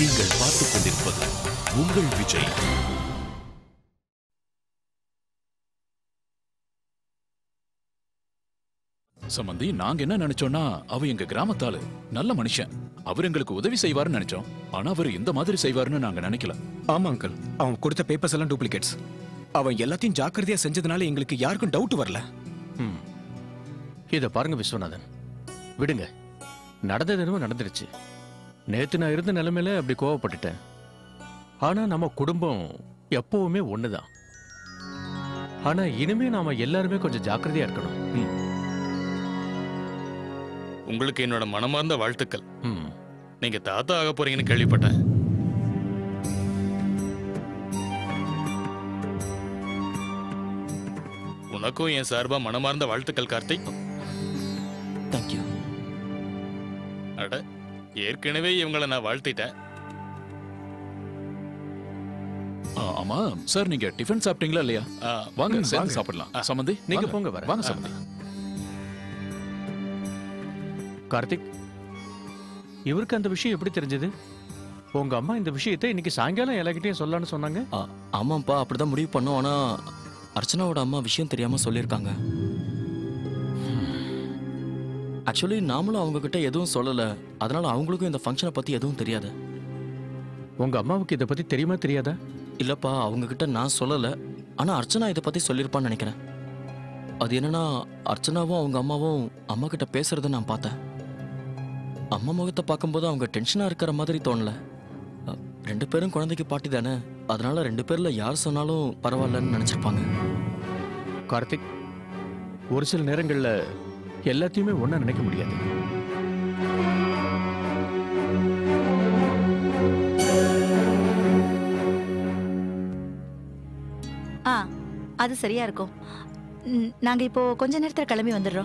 நீங்கள் பார்த்துக் கொண்டிருப்பது உங்கள் விஜய். சம்பந்தி, நாங்க என்ன நினைச்சோம்னா அவ எங்க கிராமத்தாளு, நல்ல மனுஷன். அவர் எங்களுக்கு உதவி செய்வார்னு நினைச்சோம். ஆனா அவர் இந்த மாதிரி செய்வார்னு நாங்க நினைக்கல. ஆமா அங்கிள், அவன் கொடுத்த பேப்பர்ஸ் எல்லாம் டூப்ளிகேட்ஸ். அவன் எல்லாத்தையும் ஜாக்கிரதையா செஞ்சதுனால எங்களுக்கு யாருக்கும் டவுட் வரல. இத பாருங்க விஸ்வநாதன், விடுங்க. நடந்தது என்னவோ நடந்துருச்சு. நேத்து நான் இருந்த நிலைமையில அப்படி கோவப்பட்டுட்டேன். ஆனா நம்ம குடும்பம் எப்பவுமே ஒண்ணுதான். ஆனா இனிமே நாம எல்லாருமே கொஞ்சம் ஜாக்கிரதையா இருக்கணும். உங்களுக்கு என்னோட மனமார்ந்த வாழ்த்துக்கள். நீங்க தாத்தா ஆக போறீங்கன்னு கேள்விப்பட்டேன். உனக்கும் என் சார்பா மனமார்ந்த வாழ்த்துக்கள் கார்த்திக். தேங்க்யூ. அட, ஏற்கனவே இவங்களை நான் வாழ்த்திட்டேன். ஆமா சார், நீங்க டிஃபன் சாப்பிட்டீங்களா இல்லையா? வாங்க சேர்ந்து சாப்பிடலாம். சம்பந்தி நீங்க போங்க, வர வாங்க சம்பந்தி. கார்த்திக், இவருக்கு அந்த விஷயம் எப்படி தெரிஞ்சது? உங்க அம்மா இந்த விஷயத்தை இன்னைக்கு சாயங்காலம் எல்லார்கிட்டயும் சொல்லலாம்னு சொன்னாங்க. ஆமாப்பா, அப்படிதான் முடிவு பண்ணோம். ஆனா அர்ச்சனாவோட அம்மா விஷயம் தெரியாம சொல்லியிருக்காங்க. ஆக்சுவலி நாமளும் அவங்க கிட்ட எதுவும் சொல்லல. அதனால அவங்களுக்கும் இந்த ஃபங்க்ஷனை பத்தி எதுவும் தெரியாது. உங்க அம்மாவுக்கு இதை பத்தி தெரியுமா தெரியாதா? இல்லப்பா, அவங்க கிட்ட நான் சொல்லல. ஆனா அர்ச்சனா இதை பத்தி சொல்லியிருப்பான்னு நினைக்கிறேன். அது என்னன்னா, அர்ச்சனாவும் அவங்க அம்மாவும் அம்மா கிட்ட பேசுறத நான் பார்த்தேன். அம்மா முகத்தை பார்க்கும்போது அவங்க டென்ஷனா இருக்கிற மாதிரி தோணல. 2 பேரும் குழந்தைக்கு பாட்டி தானே, அதனால 2 பேர்ல யார் சொன்னாலும் பரவாயில்லன்னு நினைச்சிருப்பாங்க. கார்த்திக், ஒரு சில நேரங்கள்ல எல்லாத்தையுமே ஒண்ணா நினைக்க முடியாது. அது சரியா இருக்கும். நாங்க இப்போ கொஞ்ச நேரத்துல கிளம்பி வந்துடுறோம்.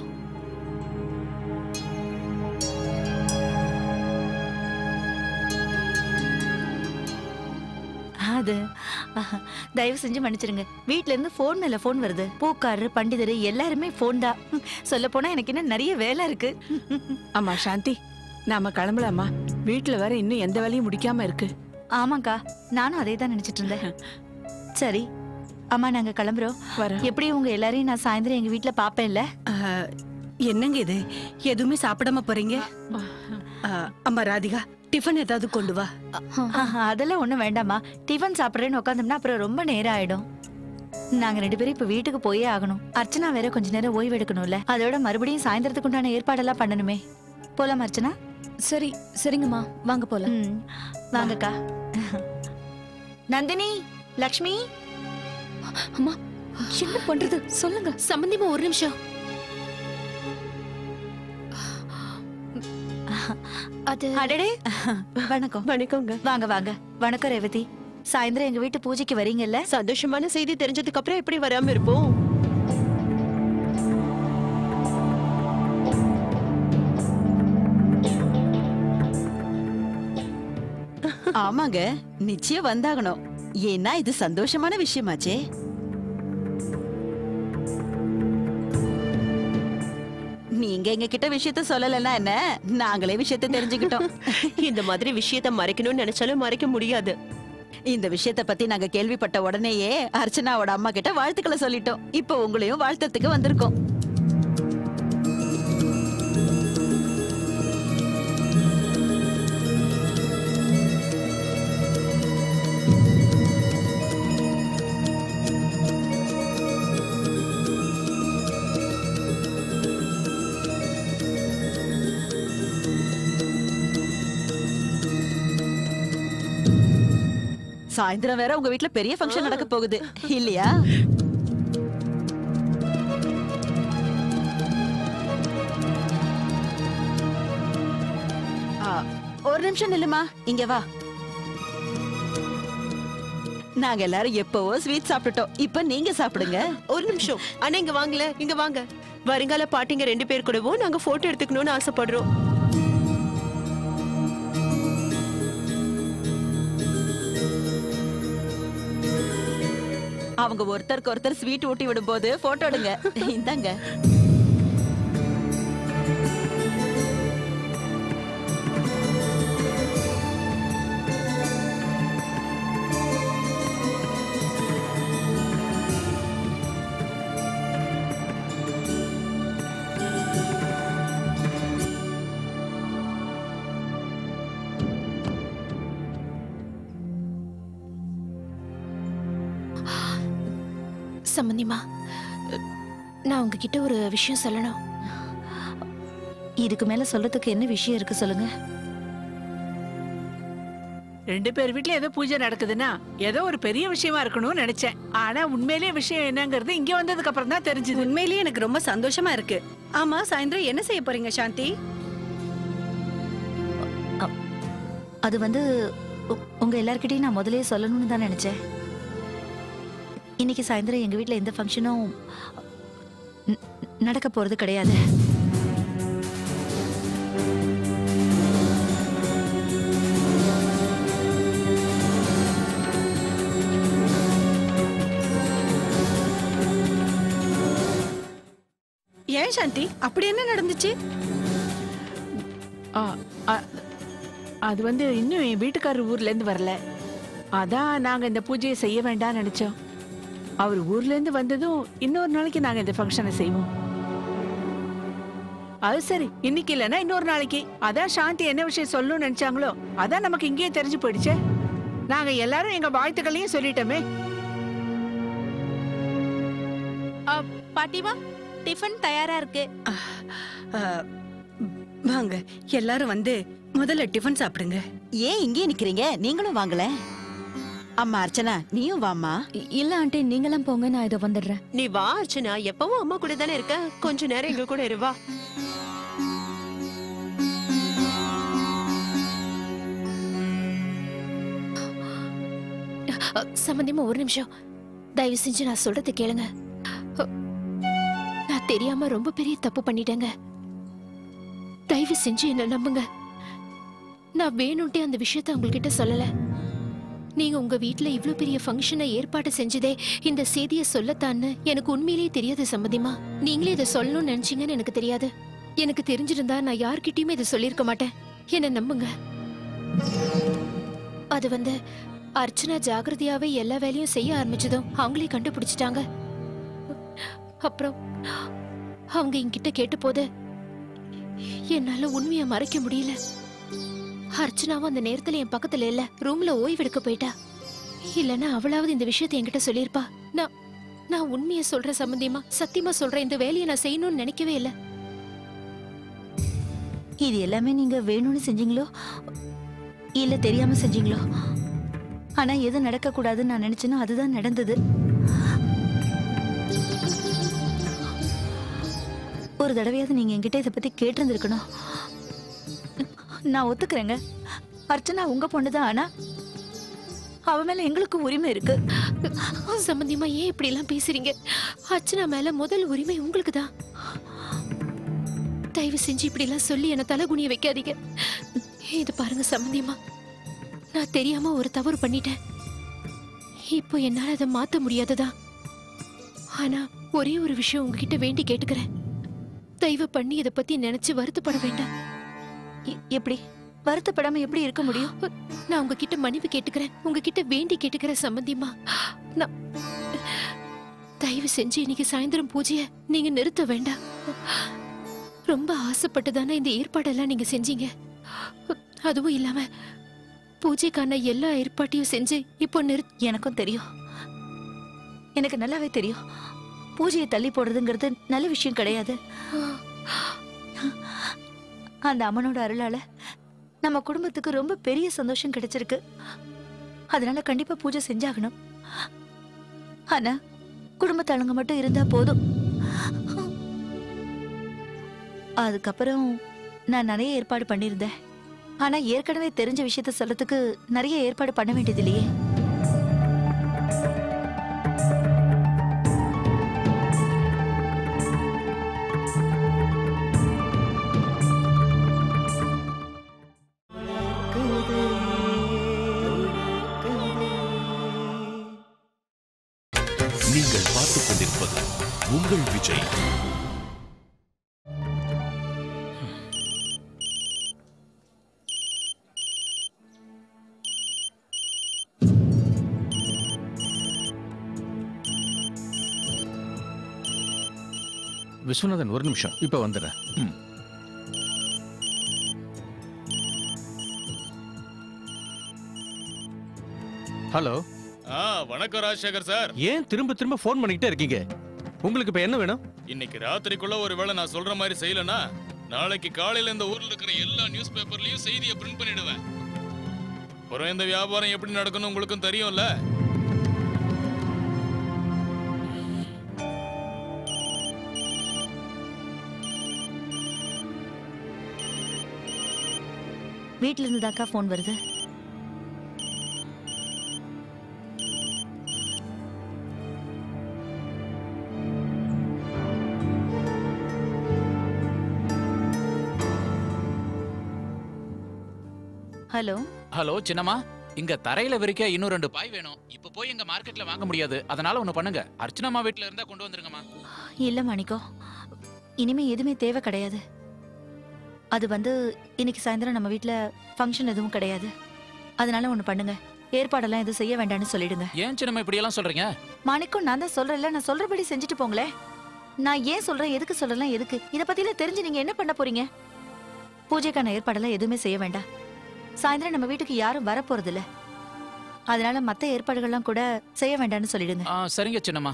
அது தயவு செஞ்சு மன்னிச்சிருங்க. வீட்ல இருந்து போன் மேல போன் வருது. பூக்காரரு, பண்டிதரு எல்லாருமே போன் தான். சொல்ல போனா எனக்கு இன்னும் நிறைய வேலை இருக்கு. அம்மா சாந்தி, நாம கிளம்பலாமா? வீட்டுல வேற இன்னும் எந்த வேலையும் முடிக்காம இருக்கு. ஆமாக்கா, நானும் அதே தான் நினைச்சிட்டு இருந்தேன். சரி அம்மா, நாங்க கிளம்புறோம். எப்படி உங்க எல்லாரையும் நான் சாயந்தரம் எங்க வீட்டுல பாப்பேன்ல? என்னங்க இது, எதுவுமே சாப்பிடாம போறீங்க? அம்மா ராதிகா, டிஃபன் ஏதாவது கொண்டு வா. அதெல்லாம் ஒண்ணும் வேண்டாமா. டிஃபன் சாப்பிடுறேன்னு உட்காந்தோம்னா அப்புறம் ரொம்ப நேரம் ஆயிடும். நாங்க 2 பேரும் இப்ப வீட்டுக்கு போயே ஆகணும். அர்ச்சனா வேற கொஞ்ச நேரம் ஓய்வு எடுக்கணும்ல. அதோட மறுபடியும் சாயந்தரத்துக்கு உண்டான ஏற்பாடெல்லாம் பண்ணணுமே. போலாம் அர்ச்சனா? சரி சரிங்கம்மா, வாங்க போலாம். வாங்கக்கா. நந்தினி, லக்ஷ்மி. அம்மா, என்ன பண்றது சொல்லுங்க. சம்பந்திமா, ஒரு நிமிஷம். அது அடடே, வணக்கம். வணக்கங்க. வாங்க வாங்க. வணக்கம் ரேவதி. சாயந்தரம் எங்க வீட்டு பூஜைக்கு வரீங்கல்ல? சந்தோஷமான செய்தி தெரிஞ்சதுக்கு அப்புறம் எப்படி வராம இருப்போம்? ஆமாங்க, நிச்சயம் வந்தாகணும். ஏன்னா இது சந்தோஷமான விஷயமாச்சே. நீங்க எங்க கிட்ட விஷயத்த சொல்லலன்னா என்ன, நாங்களே விஷயத்த தெரிஞ்சுக்கிட்டோம். இந்த மாதிரி விஷயத்த மறைக்கணும்னு நினைச்சாலும் மறைக்க முடியாது. இந்த விஷயத்த பத்தி நாங்க கேள்விப்பட்ட உடனேயே அர்ச்சனாவோட அம்மா கிட்ட வாழ்த்துக்களை சொல்லிட்டோம். இப்ப உங்களையும் வாழ்த்தத்துக்கு வந்திருக்கோம். சாயந்தரம் வேற உங்க வீட்டுல பெரிய ஃபங்க்ஷன் நடக்க போகுது இல்லையா? ஒரு நிமிஷம் நில்லுமா, இங்க வா. நாங்க எல்லாரும் எப்பவோ ஸ்வீட் சாப்பிட்டுட்டோம். இப்ப நீங்க சாப்பிடுங்க. ஒரு நிமிஷம் அண்ணா, இங்க வாங்கல, இங்க வாங்க. வருங்கால பாட்டிங்க 2 பேர் கூடவும் நாங்க போட்டோ எடுத்துக்கணும்னு ஆசைப்படுறோம். அவங்க ஒருத்தருக்கு ஒருத்தர் ஸ்வீட் ஊட்டி விடும் போது போட்டோ எடுங்க. இந்தாங்க. சம்பந்திமா, நான் உங்ககிட்ட ஒரு விஷயம் சொல்லணும். இதுக்கு மேல சொல்றதுக்கு என்ன விஷயம் இருக்கு சொல்லுங்க. 2 பேர் வீட்ல ஏதோ பூஜை நடக்குதுன்னா ஏதோ ஒரு பெரிய விஷயமா இருக்கணும்னு நினைச்சேன். ஆனா உண்மையிலேயே விஷயம் என்னங்கிறது இங்க வந்ததுக்கு அப்புறம் தான் தெரிஞ்சது. உண்மையிலேயே எனக்கு ரொம்ப சந்தோஷமா இருக்கு. ஆமா, சாயந்தரம் என்ன செய்ய போறீங்க சாந்தி? அது வந்து உங்க எல்லார்கிட்டயும் நான் முதல்லயே சொல்லணும்னு தான் நினைச்சேன். இன்னைக்கு சாயந்தரம் எங்க வீட்ல எந்த ஃபங்க்ஷனும் நடக்க போறது கிடையாது. ஏன் சாந்தி, அப்படி என்ன நடந்துச்சு? அது வந்து இன்னும் என் வீட்டுக்காரர் ஊர்ல இருந்து வரல. அதான் நாங்க இந்த பூஜையை செய்ய வேண்டாம்னு நினைச்சோம். அவர் ஊர்ல இருந்து வந்ததும் இன்னொரு நாளைக்கு நாங்க இந்த ஃபங்க்ஷனை செய்வோம். அது சரி, இன்னைக்கு இல்லைன்னா இன்னொரு நாளைக்கு. அதான் சாந்தி என்ன விஷயம் சொல்லணும்னு நினைச்சாங்களோ அதான் நமக்கு இங்கேயே தெரிஞ்சு போயிடுச்சே. நாங்க எல்லாரும் எங்க வாழ்த்துக்களையும் சொல்லிட்டோமே. பாட்டிமா, டிஃபன் தயாரா இருக்கு. வாங்க, எல்லாரும் வந்து முதல்ல டிஃபன் சாப்பிடுங்க. ஏன் இங்கே நிக்கிறீங்க? நீங்களும் வாங்கல. அம்மா அர்ச்சனா, நீயும் வாமா. இல்ல ஆண்டி, நீங்களாம் போங்க, நான் இதை வந்துடுறேன். நீ வா அர்ச்சனா, எப்பவும் அம்மா கூட தானே இருக்க. கொஞ்ச நேரம் எங்க கூட இரு, வா. சம்பந்தியமா ஒரு நிமிஷம், தயவு செஞ்சு நான் சொல்றது கேளுங்க. நான் தெரியாம ரொம்ப பெரிய தப்பு பண்ணிட்டேங்க. தயவு செஞ்சு என்ன நம்புங்க. நான் வேணும்ட்டே அந்த விஷயத்த உங்ககிட்ட சொல்லல. நீங்க உங்க வீட்ல இவ்ளோ பெரிய ஃபங்க்ஷனை ஏற்பாடு செஞ்சதே இந்த செய்தியை சொல்லத்தான்னு எனக்கு உண்மையிலேயே தெரியாது சம்பந்தியமா. நீங்களே இதை சொல்லணும்னு நினைச்சீங்கன்னு எனக்கு தெரியாது. எனக்கு தெரிஞ்சிருந்தா நான் யார்கிட்டயுமே இதை சொல்லியிருக்க மாட்டேன். என்ன நம்புங்க. அது வந்து அர்ச்சனா ஜாகிரதையாவே எல்லா வேலையும் செய்ய ஆரம்பிச்சதும் அவங்களே கண்டுபிடிச்சிட்டாங்க. அப்புறம் அவங்க என்கிட்ட கேட்ட போது என்னால உண்மையை மறைக்க முடியல. அர்ச்சனாவும் அந்த நேரத்துல என் பக்கத்துல இல்ல, ரூம்ல ஓய்வெடுக்க போயிட்டா. இல்லன்னா அவளாவது இந்த விஷயத்தை என்கிட்ட சொல்லியிருப்பா. நான் உண்மையை சொல்ற சம்பந்தியமா, சத்தியமா சொல்றேன், இந்த வேலையை நான் செய்யணும்னு நினைக்கவே இல்லை. இது எல்லாமே நீங்க வேணும்னு செஞ்சீங்களோ இல்ல தெரியாம செஞ்சீங்களோ? ஆனா எது நடக்க கூடாதுன்னு நான் நினைச்சேனோ அதுதான் நடந்தது. ஒரு தடவையாவது நீங்க என்கிட்ட இதை பத்தி கேட்டிருந்திருக்கணும். நான் ஒத்துக்கிறேங்க, அர்ச்சனா உங்க பொண்ணுதான். ஆனா அவ மேல எங்களுக்கு உரிமை இருக்கு. சம்பந்தியமா ஏன் இப்படி எல்லாம் பேசுறீங்க? அர்ச்சனா மேல முதல் உரிமை உங்களுக்கு தான். தயவு செஞ்சு இப்படி எல்லாம் சொல்லி என்ன தலைகுனிய வைக்காதீங்க. இது பாருங்க சம்பந்தியமா, நான் தெரியாம ஒரு தவறு பண்ணிட்டேன். இப்போ என்னால அதை மாத்த முடியாதுதான். ஆனா ஒரே ஒரு விஷயம் உங்ககிட்ட வேண்டி கேட்டுக்கிறேன். தயவு பண்ணி இதை பத்தி நினைச்சு வருத்தப்பட வேண்டாம். எப்படி வருத்தப்படாம எப்படி இருக்க முடியும்? நான் உங்ககிட்ட மன்னிப்பு கேட்டுக்கிறேன், உங்ககிட்ட வேண்டி கேட்டுக்கிறேன் சம்பந்தியமா. தயவு செஞ்சு இன்னைக்கு சாயந்தரம் பூஜைய நீங்க நிறுத்த வேண்டாம். ரொம்ப ஆசைப்பட்டுதானே இந்த ஏற்பாடெல்லாம் நீங்க செஞ்சீங்க. அதுவும் இல்லாம பூஜைக்கான எல்லா ஏற்பாட்டையும் செஞ்சு இப்போ எனக்கும் தெரியும், எனக்கு நல்லாவே தெரியும். பூஜையை தள்ளி போடுறதுங்கிறது நல்ல விஷயம் கிடையாது. அந்த அம்மனோட அருளால நம்ம குடும்பத்துக்கு ரொம்ப பெரிய சந்தோஷம் கிடைச்சிருக்கு. அதனால கண்டிப்பா பூஜை செஞ்சாகணும். ஆனா குடும்பத்தாளுங்க மட்டும் இருந்தா போதும். அதுக்கப்புறம் நான் நிறைய ஏற்பாடு பண்ணியிருந்தேன். ஆனா ஏற்கனவே தெரிஞ்ச விஷயத்த சொல்றதுக்கு நிறைய ஏற்பாடு பண்ண வேண்டியது இல்லையே. நீங்கள் பார்த்துக் கொண்டிருப்பது உங்கள் விஜய். விஸ்வநாதன், ஒரு நிமிஷம், இப்ப வந்துடுறேன். ஹலோ. வணக்கம் ராஜசேகர் சார். ஏன் திரும்ப திரும்ப ஃபோன் பண்ணிக்கிட்டே இருக்கீங்க? உங்களுக்கு இப்ப என்ன வேணும்? இன்னைக்கு ராத்திரிக்குள்ள ஒருவேளை நான் சொல்ற மாதிரி செய்யலனா நாளைக்கு காலையில இந்த ஊர்ல இருக்கிற எல்லா நியூஸ் பேப்பர்லயும் செய்தியை பிரிண்ட் பண்ணிடுவேன். அப்புறம் இந்த வியாபாரம் எப்படி நடக்கணும் உங்களுக்கும் தெரியும்ல. வீட்ல இருந்து தாக்கா ஃபோன் வருது. ஹலோ ஹலோ சின்னம்மா, இங்க தரையில விரிக்க இன்னும் 2 பாய் வேணும். இப்ப போய் எங்க மார்க்கெட்ல வாங்க முடியாது. அதனால ஒண்ணு பண்ணுங்க, அர்ச்சனாமா வீட்ல இருந்தா கொண்டு வந்துருங்கம்மா. இல்ல மாணிக்கோ, இனிமே எதுவுமே தேவை கிடையாது. அது வந்து இன்னைக்கு சாயந்தரம் நம்ம வீட்ல ஃபங்க்ஷன் எதுவும் கிடையாது. அதனால ஒண்ணு பண்ணுங்க, ஏற்பாடெல்லாம் எதுவும் செய்ய வேண்டாம்னு சொல்லிடுங்க. ஏன் சின்னம்மா இப்படி எல்லாம் சொல்றீங்க? மாணிக்கோ, நான் தான் சொல்றேன்ல, நான் சொல்றபடி செஞ்சுட்டு போங்களே. நான் ஏன் சொல்றேன், எதுக்கு சொல்றேன், எதுக்கு இத பத்திலாம் தெரிஞ்சு நீங்க என்ன பண்ண போறீங்க? பூஜைக்கான ஏற்பாடெல்லாம் எதுவுமே செய்ய வேண்டாம். சாயந்தரம் நம்ம வீட்டுக்கு யாரும் வர போறது இல்ல. அதனால மத்த ஏற்பாடுகள்லாம் கூட செய்ய வேண்டாம்னு சொல்லிடுங்க. சரிங்க சின்னம்மா.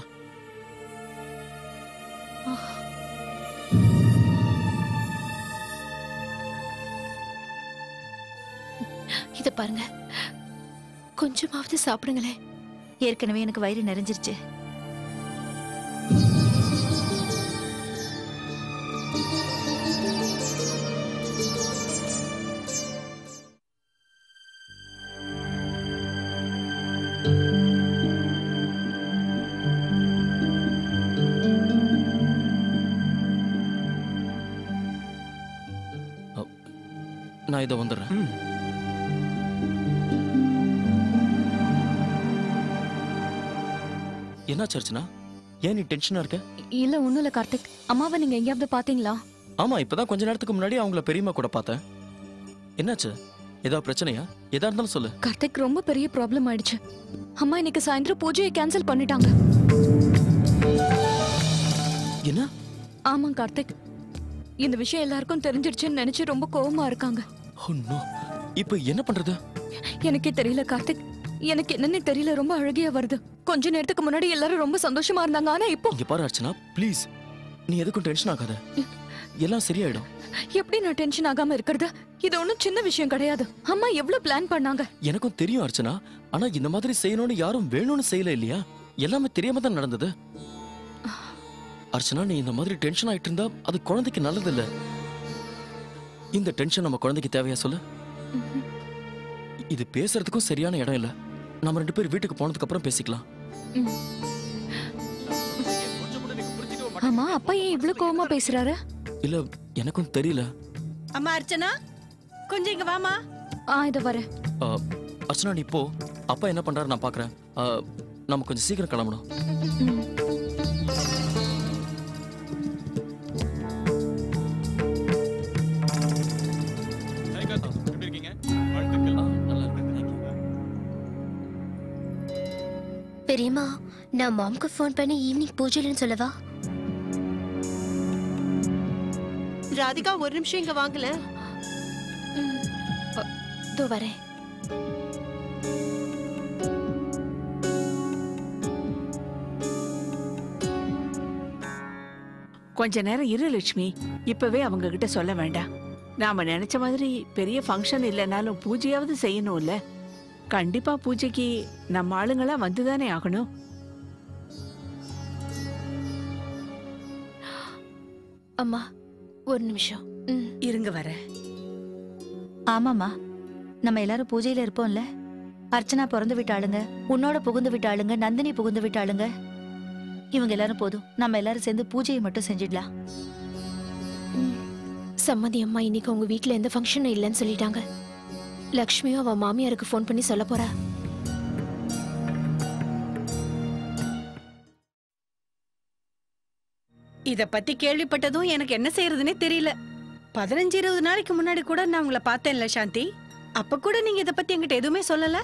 இத பாருங்க, கொஞ்சமாவது சாப்பிடுங்களேன். ஏற்கனவே எனக்கு வயிறு நிறைஞ்சிருச்சு. நான் இதை வந்துடுறேன். என்ன சர்ச்சனா, ஏன் நீ டென்ஷனா இருக்க? இல்ல ஒண்ணும் இல்ல கார்த்திக். அம்மாவை நீங்க எங்கேயாவது பாத்தீங்களா? ஆமா, இப்பதான் கொஞ்ச நேரத்துக்கு முன்னாடி அவங்கள பெரியம்மா கூட பார்த்தேன். என்னாச்சு? ஏதாவது பிரச்சனையா? எதா இருந்தாலும் சொல்லு. கார்த்திக், ரொம்ப பெரிய ப்ராப்ளம் ஆயிடுச்சு. அம்மா இன்னைக்கு சாயந்தரம் பூஜையை கேன்சல் பண்ணிட்டாங்க. என்ன? ஆமா கார்த்திக், இந்த விஷயம் எல்லாருக்கும் தெரிஞ்சிடுச்சுன்னு நினைச்சு ரொம்ப கோவமா இருக்காங்க. இப்ப என்ன பண்றது? எனக்கே தெரியல கார்த்திக், எனக்கு என்னன்னு தெரியல. ரொம்ப அழகியா வருது. கொஞ்ச நேரத்துக்கு முன்னாடி எல்லாரும் ரொம்ப சந்தோஷமா இருந்தாங்க, ஆனா இப்போ இங்க பாரு அர்ச்சனா, ப்ளீஸ் நீ எதுக்கும் டென்ஷன் ஆகாத, எல்லாம் சரியாயிடும். எப்படி நான் டென்ஷன் ஆகாம இருக்கிறது? இது ஒண்ணும் சின்ன விஷயம் கிடையாது. அம்மா எவ்வளவு பிளான் பண்ணாங்க எனக்கும் தெரியும் அர்ச்சனா. ஆனா இந்த மாதிரி செய்யணும்னு யாரும் வேணும்னு செய்யல இல்லையா? எல்லாமே தெரியாம தான் நடந்தது. அர்ச்சனா, நீ இந்த மாதிரி டென்ஷன் ஆயிட்டு இருந்தா அது குழந்தைக்கு நல்லது இல்ல. இந்த டென்ஷன் நம்ம குழந்தைக்கு தேவையா சொல்லு? இது பேசுறதுக்கும் சரியான இடம் இல்ல. நம்ம 2 பேர் வீட்டுக்கு போனதுக்கு அப்புறம் பேசிக்கலாம். ஆமா, அப்பா ஏன் இவ்ளோ கோவமா பேசுறாரு? இல்ல, எனக்கும் தெரியல. அம்மா அர்ச்சனா, கொஞ்சம் இங்க வாமா. இத வரேன். அர்ச்சனா, நீ போ. அப்பா என்ன பண்றாரு நான் பாக்குறேன். நம்ம கொஞ்சம் சீக்கிரம் கிளம்பணும். பெரியம்மா, நான் மாம்க்கு ஃபோன் பண்ணி ஈவினிங் பூஜைன்னு சொல்லவா? ராதிகா, ஒரு நிமிஷம் இங்க வாங்கல. தோ வரேன். கொஞ்ச நேரம் இரு லட்சுமி, இப்பவே அவங்க கிட்ட சொல்ல வேண்டாம். நாம நினைச்ச மாதிரி பெரிய ஃபங்க்ஷன் இல்லைனாலும் பூஜையாவது செய்யணும்ல. கண்டிப்பா பூஜைக்கு நம்ம ஆளுங்களா வந்துதானே ஆகணும். அம்மா ஒரு நிமிஷம் இருங்க வர. ஆமாமா, நம்ம எல்லாரும் பூஜையில இருப்போம்ல. அர்ச்சனா பிறந்து விட்டாளுங்க, உன்னோட புகுந்து விட்டாளுங்க, நந்தினி புகுந்து விட்டாளுங்க. இவங்க எல்லாரும் போதும், நம்ம எல்லாரும் சேர்ந்து பூஜையை மட்டும் செஞ்சிடலாம். சம்மதி அம்மா, இன்னைக்கு உங்க வீட்டுல எந்த ஃபங்க்ஷனும் இல்லைன்னு சொல்லிட்டாங்க. லக்ஷ்மியும் அவ மாமியாருக்கு ஃபோன் பண்ணி சொல்ல போறா. இத பத்தி கேள்விப்பட்டதும் எனக்கு என்ன செய்யறதுன்னே தெரியல. 15-20 நாளைக்கு முன்னாடி கூட நான் உங்களை பார்த்தேன்ல சாந்தி, அப்ப கூட நீங்க இத பத்தி என்கிட்ட எதுவுமே சொல்லல.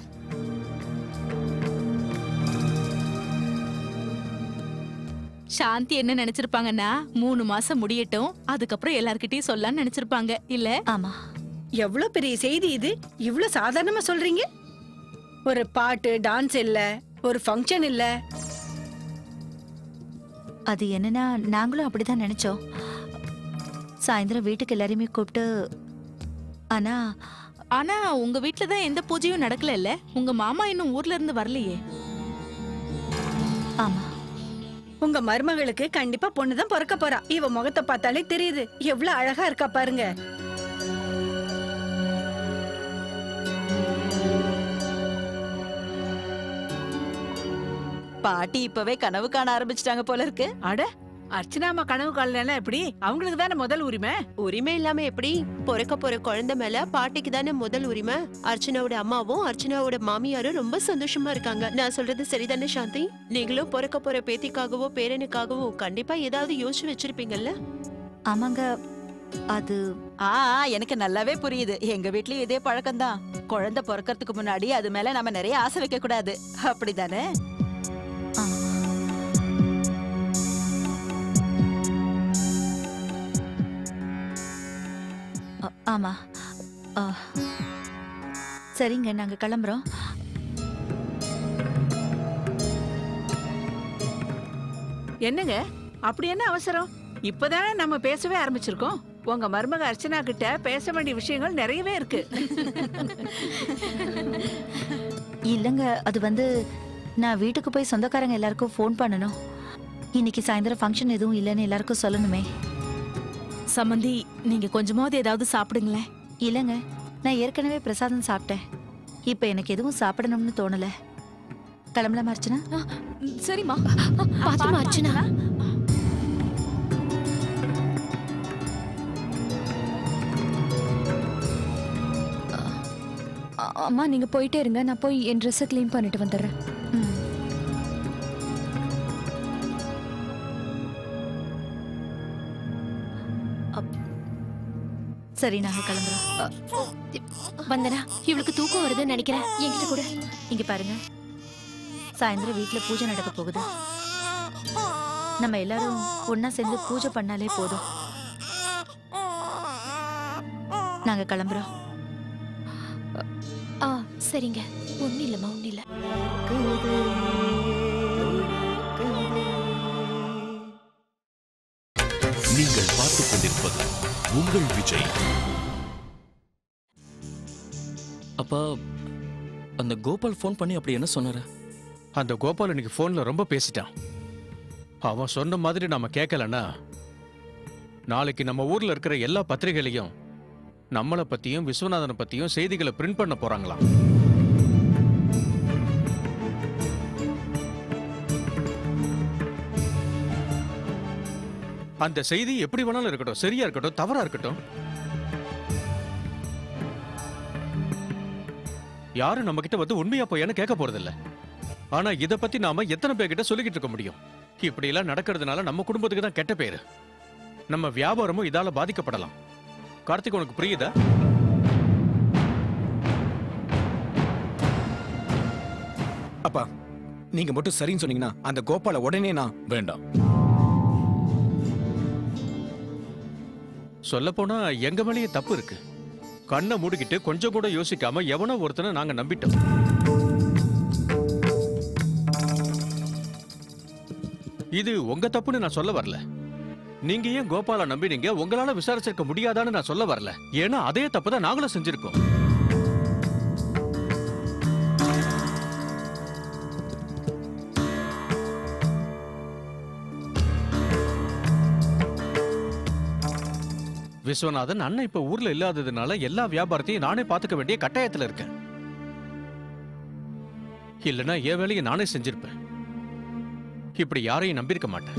சாந்தி என்ன நினைச்சிருப்பாங்கன்னா 3 மாசம் முடியட்டும், அதுக்கப்புறம் எல்லார்கிட்டயும் சொல்லலாம்னு நினைச்சிருப்பாங்க இல்ல? ஆமா. எவ்வளவு பெரிய செய்தி இது, இவ்வளவு சாதாரணமா சொல்றீங்க. ஒரு பாட்டு டான்ஸ் இல்ல, ஒரு ஃபங்க்ஷன் இல்ல. அது என்னன்னா நாங்களும் அப்படிதான் நினைச்சோம். சாயந்தரம் வீட்டுக்கு எல்லாரையுமே கூப்பிட்டு. ஆனா ஆனா உங்க வீட்ல தான் எந்த பூஜையும் நடக்கல இல்ல? உங்க மாமா இன்னும் ஊர்ல இருந்து வரலையே. ஆமா, உங்க மருமகளுக்கு கண்டிப்பா பொண்ணுதான் பிறக்க போறா. இவ முகத்தை பார்த்தாலே தெரியுது எவ்வளவு அழகா இருக்கா பாருங்க. பாட்டி இப்பவே கனவு காண ஆரம்பிச்சிட்டாங்க போல இருக்கு. அட, அர்ச்சனாமா கனவு காணல எப்படி? அவங்களுக்கு தானே முதல் உரிமை. உரிமை இல்லாம எப்படி? பிறக்க போற குழந்தை மேல பாட்டிக்கு தானே முதல் உரிமை. அர்ச்சனாவோட அம்மாவும் அர்ச்சனாவோட மாமியாரும் ரொம்ப சந்தோஷமா இருக்காங்க. நான் சொல்றது சரிதானே சாந்தி? நீங்களும் பிறக்க போற பேத்திக்காகவோ பேரனுக்காகவோ கண்டிப்பா ஏதாவது யோசிச்சு வச்சிருப்பீங்கல்ல? ஆமாங்க. அது எனக்கு நல்லாவே புரியுது. எங்க வீட்லயும் இதே பழக்கம்தான். குழந்தை பிறக்கிறதுக்கு முன்னாடி அது மேல நம்ம நிறைய ஆசை வைக்க கூடாது, அப்படிதானே? ஆமா. சரிங்க, நாங்க கிளம்புறோம். என்னங்க அப்படி என்ன அவசரம்? இப்பதானே நம்ம பேசவே ஆரம்பிச்சிருக்கோம். உங்க மருமக அர்ச்சனா கிட்ட பேச வேண்டிய விஷயங்கள் நிறையவே இருக்கு. இல்லங்க, அது வந்து நான் வீட்டுக்கு போய் சொந்தக்காரங்க எல்லாருக்கும் ஃபோன் பண்ணணும். இன்னைக்கு சாயந்தரம் ஃபங்க்ஷன் எதுவும் இல்லைன்னு எல்லாருக்கும் சொல்லணுமே. சம்மந்தி, நீங்க கொஞ்சமாவது ஏதாவது சாப்பிடுங்களேன். இல்லங்க, நான் ஏற்கனவே பிரசாதம் சாப்பிட்டேன். இப்ப எனக்கு எதுவும் சாப்பிடணும்னு தோணல. கிளம்பலாமா அர்ச்சனா? சரிம்மா. பாத்துமா அர்ச்சனா. அம்மா நீங்க போயிட்டே இருங்க, நான் போய் என் ட்ரெஸ்ஸை க்ளீன் பண்ணிட்டு வந்துடுறேன். சரி, நாங்க கிளம்புறோம். வந்தனா, இவளுக்கு தூக்கம் வருதுன்னு நினைக்கிறேன். என்கிட்ட கூட. இங்க பாருங்க, சாயந்தரம் வீட்டுல பூஜை நடக்க போகுது. நம்ம எல்லாரும் ஒன்னா சேர்ந்து பூஜை பண்ணாலே போதும். நாங்க கிளம்புறோம். சரிங்க. ஒன்னும் இல்லம்மா, ஒன்னும் இல்ல. நீங்கள் பார்த்துக் கொண்டிருப்பது உங்கள் விஜய். அப்பா, அந்த கோபால் ஃபோன் பண்ணி அப்படி என்ன சொன்னாரு? அந்த கோபால் இன்னைக்கு ஃபோன்ல ரொம்ப பேசிட்டான். அவன் சொன்ன மாதிரி நாம கேட்கலன்னா நாளைக்கு நம்ம ஊர்ல இருக்கிற எல்லா பத்திரிகைகளையும் நம்மளை பத்தியும் விஸ்வநாதனை பத்தியும் செய்திகளை பிரிண்ட் பண்ண போறாங்களாம். அந்த செய்தி எப்படி வேணாலும் இருக்கட்டும், சரியா இருக்கட்டும், தவறா இருக்கட்டும், யாரும் நம்ம கிட்ட வந்து உண்மையா போயான்னு கேட்க போறதில்ல. ஆனா இத பத்தி நாம எத்தனை பேர்கிட்ட சொல்லிக்கிட்டு இருக்க முடியும்? இப்படி எல்லாம் நடக்கிறதுனால நம்ம குடும்பத்துக்கு தான் கெட்ட பேரு. நம்ம வியாபாரமும் இதால பாதிக்கப்படலாம். கார்த்திக், உனக்கு புரியுதா? அப்பா, நீங்க மட்டும் சரின்னு சொன்னீங்கன்னா அந்த கோபால உடனே நான் வேண்டாம். சொல்ல போனா எங்க மேலேயே தப்பு இருக்கு. கண்ணை மூடிக்கிட்டு கொஞ்சம் கூட யோசிக்காம எவனோ ஒருத்தனை நாங்க நம்பிட்டோம். இது உங்க தப்புன்னு நான் சொல்ல வரல. நீங்க ஏன் கோபால நம்பினீங்க, உங்களால விசாரிச்சிருக்க முடியாதான்னு நான் சொல்ல வரல. ஏன்னா அதே தப்பு தான் நாங்களும் செஞ்சிருக்கோம். விஸ்வநாதன் அண்ணன் இப்ப ஊர்ல இல்லாததுனால எல்லா வியாபாரத்தையும் நானே பாத்துக்க வேண்டிய கட்டாயத்துல இருக்கேன். இல்லனா என் வேலையை நானே செஞ்சிருப்பேன். இப்படி யாரையும் நம்பியிருக்க மாட்டேன்.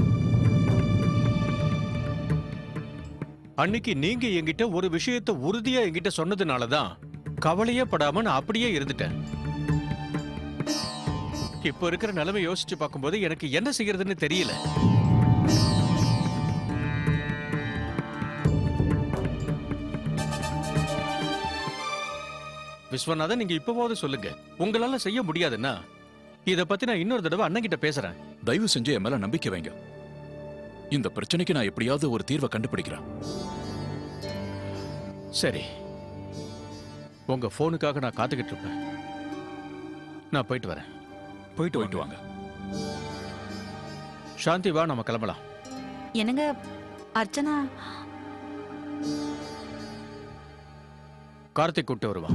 அன்னைக்கு நீங்க என்கிட்ட ஒரு விஷயத்தை உறுதியா என்கிட்ட சொன்னதுனாலதான் கவலையே படாம நான் அப்படியே இருந்துட்டேன். இப்ப இருக்கிற நிலைமை யோசிச்சு பார்க்கும்போது எனக்கு என்ன செய்யறதுன்னு தெரியல. விஸ்வநாதன், நீங்க இப்பவாவது சொல்லுங்க, உங்களால செய்ய முடியாதுன்னா இத பத்தி நான் இன்னொரு தடவை அண்ணன் கிட்ட பேசுறேன். தயவு செஞ்சு என் மேல நம்பிக்கை வைங்க. இந்த பிரச்சனைக்கு நான் எப்படியாவது ஒரு தீர்வை கண்டுபிடிக்கிறேன். சரி, உங்க போனுக்காக நான் காத்துக்கிட்டு இருப்பேன். நான் போயிட்டு வரேன். போயிட்டு வாங்க. சாந்தி வா, நம்ம கிளம்பலாம். என்னங்க அர்ச்சனா? கார்த்திக் கூப்பிட்டு வருவான்.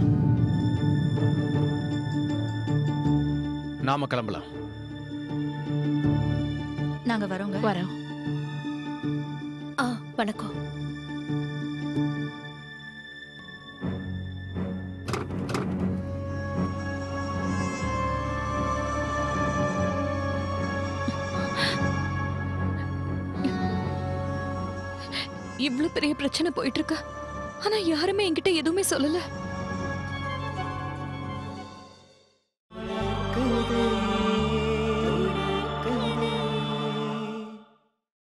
நாம கிளம்பலாம். நாங்க வரோங்க. வரோம். வணக்கம். இவ்ளோ பெரிய பிரச்சனை போயிட்டு இருக்கு, ஆனா யாருமே என்கிட்ட எதுவுமே சொல்லல.